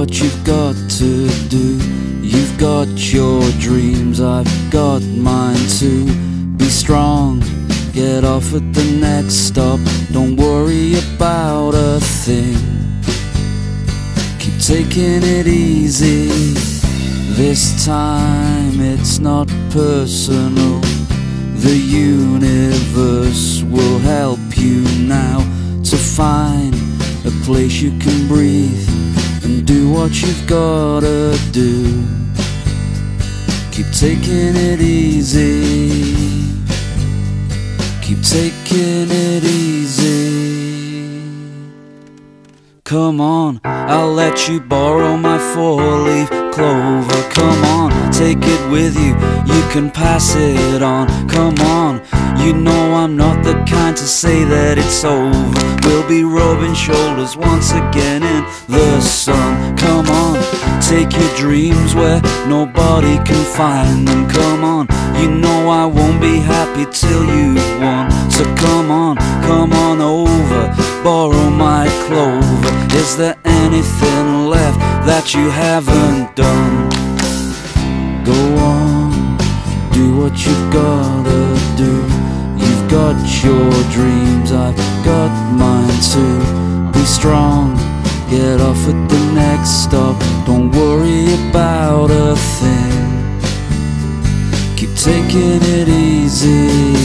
what you've got to do. You've got your dreams, I've got mine too. Be strong, get off at the next stop. Don't worry about a thing. Keep taking it easy. This time it's not personal. The universe will help you now to find a place you can breathe and do what you've gotta do. Keep taking it easy. Keep taking it easy. Come on, I'll let you borrow my four-leaf clover. Come on, take it with you, you can pass it on. Come on, you know I'm not the kind to say that it's over. We'll be rubbing shoulders once again in the sun. Come on, take your dreams where nobody can find them. Come on, you know I won't be happy till you've won. So come on over, borrow my clover. Is there anything left that you haven't done? Go on, do what you've gotta do. You've got your dreams, I've got mine too. Be strong, get off at the next stop. Don't worry about a thing. Keep taking it easy.